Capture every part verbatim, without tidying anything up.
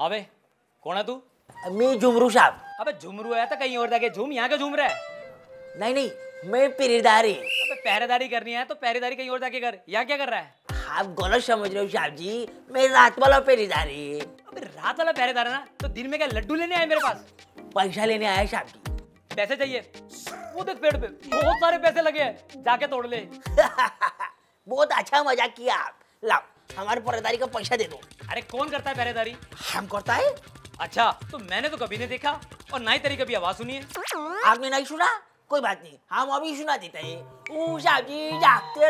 अबे कौन है तू? मैं झुमरू साहब। अबे झुमरू है तो कहीं और जाके झूम, यहाँ क्यों झूम रहा है? नहीं नहीं, मैं पहरेदारी। अबे पहरेदारी करनी है तो पहरेदारी कहीं और जाके कर, यहाँ क्या कर रहा है? आप गलत समझ रहे हो साहब जी, मैं रात वाला पहरेदारी। अबे रात वाला पहरेदार है ना, तो दिन में क्या लड्डू लेने आए मेरे पास? पैसा लेने आया साहब जी। पैसे चाहिए? वो देख पेड़ पे बहुत सारे पैसे लगे हैं, जाके तोड़ ले। बहुत अच्छा मजाक किया आप। लाओ हमारे पहरेदारी का पैसा दे दो। अरे कौन करता है पहरेदारी? हम करता है। अच्छा, तो मैंने तो कभी नहीं देखा और ना ही तेरी कभी आवाज सुनी है। आपने नहीं सुना? कोई बात नहीं, हम अभी सुना देते हैं। ओ साहब जी जागते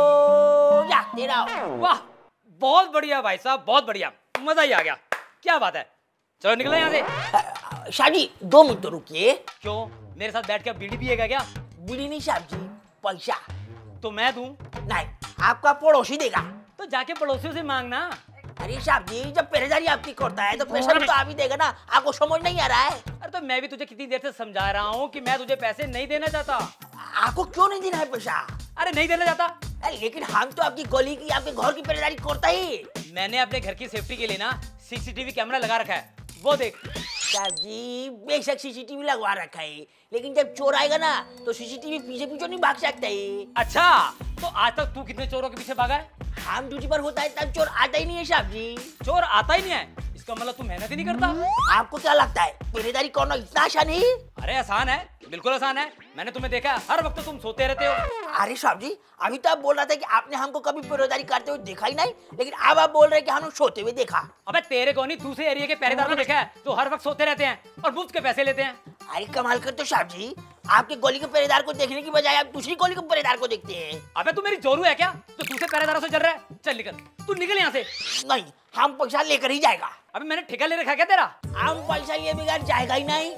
रहो, जागते रहो। वाह, बहुत बढ़िया भाई साहब, बहुत बढ़िया, मजा ही आ गया। क्या बात है, चलो निकलो यहाँ से। साहब जी दो मिनट तो रुकिए। क्यों, मेरे साथ बैठ के बीड़ी पिएगा क्या? बीड़ी नहीं साहब जी, पैसा। तो मैं दूं? नहीं, आपका पड़ोसी देगा। तो जाके पड़ोसियों से मांगना। अरे साहब जी, जब पहरेदारी आपकी करता है तो पैसा भी तो आप ही देगा ना। आपको समझ नहीं आ रहा है? अरे तो मैं भी तुझे कितनी देर से समझा रहा हूँ कि मैं तुझे पैसे नहीं देना चाहता। आपको क्यों नहीं देना है पैसा? अरे नहीं देना चाहता। अरे लेकिन हम तो आपकी गली की, आपके घर की पहरेदारी करता ही। मैंने अपने घर की सेफ्टी के लिए ना सीसीटीवी कैमरा लगा रखा है, वो देख। साहब जी बेशक सीसीटीवी लगवा रखा है, लेकिन जब चोर आएगा ना तो सीसीटीवी पीछे पीछे नहीं भाग सकता है। अच्छा, तो आज तक तू कितने चोरों के पीछे भागा है? हम ड्यूटी पर होता है तब चोर आता ही नहीं है साहब जी। चोर आता ही नहीं है, इसका मतलब तू मेहनत ही नहीं करता। आपको क्या लगता है पहरेदारी करना इतना आसान है? अरे आसान है, बिल्कुल आसान है। मैंने तुम्हें देखा है, हर वक्त तुम सोते रहते हो। अरे साहब जी, अभी तो आप बोल रहे थे कि आपने हमको कभी पहरेदारी करते हुए देखा ही नहीं, लेकिन अब आप बोल रहे हैं कि हमने सोते हुए देखा। अबे तेरे को नहीं, दूसरे एरिया के पहरेदार को देखा है जो हर वक्त सोते रहते हैं और मुफ्त के पैसे लेते हैं। अरे कमाल करते हो साहब जी, आपके गली के पहरेदार को देखने की बजाय आप दूसरी गली के पहरेदार को देखते हैं। अबे तू मेरी जोरू है क्या, तो दूसरे पहरेदारों से चल रहा है? चल निकल, तू निकल यहाँ से। नहीं, हम पैसा लेकर ही जाएगा। अबे मैंने ठेका ले रखा क्या तेरा? हम पैसा लिए बगैर जाएगा ही नहीं।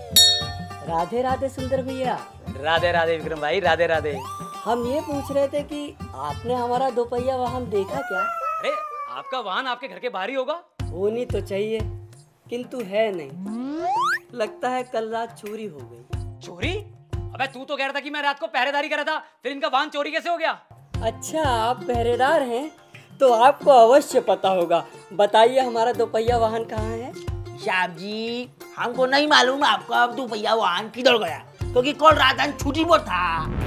राधे राधे सुंदर भैया। राधे राधे विक्रम भाई, राधे राधे। हम ये पूछ रहे थे कि आपने हमारा दोपहिया वाहन देखा क्या? अरे आपका वाहन आपके घर के बाहर ही होगा। होनी तो चाहिए, किंतु है नहीं। लगता है कल रात चोरी हो गई। चोरी? अबे तू तो कह रहा था कि मैं रात को पहरेदारी कर रहा था, फिर इनका वाहन चोरी कैसे हो गया? अच्छा, आप पहरेदार हैं तो आपको अवश्य पता होगा। बताइए हमारा दोपहिया वाहन कहाँ है? साहब जी हमको नहीं मालूम आपका दोपहिया वाहन किधर गया, क्योंकि कल रात हम छुट्टी पर था।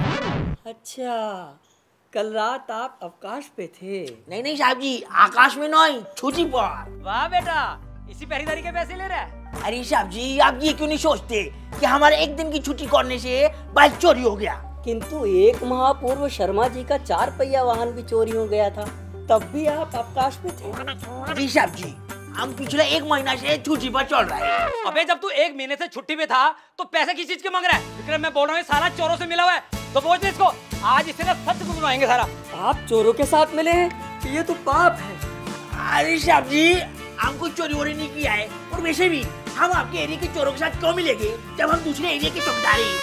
अच्छा, कल रात आप अवकाश पे थे? नहीं नहीं साहब जी, आकाश में नहीं, छुट्टी पर। वाह बेटा, इसी पहरेदारी के पैसे ले रहा है। अरे साहब जी, आप ये क्यों नहीं सोचते कि हमारे एक दिन की छुट्टी करने से बाइक चोरी हो गया। किंतु एक माह पूर्व शर्मा जी का चार पहिया वाहन भी चोरी हो गया था, तब भी आप अवकाश पे थे। जी साहब जी, हम पिछले एक महीना से छुट्टी पर चल रहे हैं। अबे जब तू एक महीने से छुट्टी पे था तो पैसे किस चीज के मांग रहा है? विक्रम मैं बोल रहा हूँ, सारा चोरों से मिला हुआ है, तो बोझ ले इसको। आज इसे ना सच बुलवाएंगे सारा। आप चोरों के साथ मिले हैं, ये तो पाप है। अरे साहब जी, हमको चोरी वोरी नहीं किया है, और वैसे भी हम आपके एरिया के चोरों के साथ क्यों मिलेंगे जब हम दूसरे एरिया के चौकीदार हैं?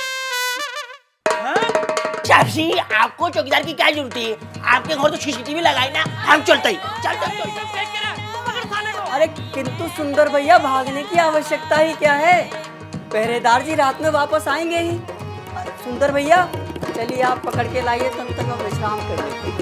साहब जी आपको चौकीदार की क्या जरूरत है? आपके घर तो सीसीटीवी लगाए ना, हम चलते ही। चल चल चल। अरे किंतु सुंदर भैया, भागने की आवश्यकता ही क्या है? पहरेदार जी रात में वापस आएंगे ही। सुंदर भैया चलिए, आप पकड़ के लाइए, तब तक हम विश्राम कर लेते हैं।